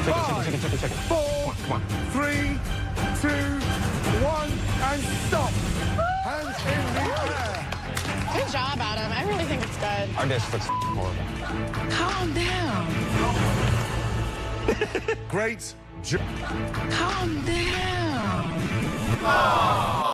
Check it. 4, 3, 2, 1, and stop. Hands in the air. Good job, Adam. I really think it's good. Our dish looks horrible. Calm down. Great job. Calm down.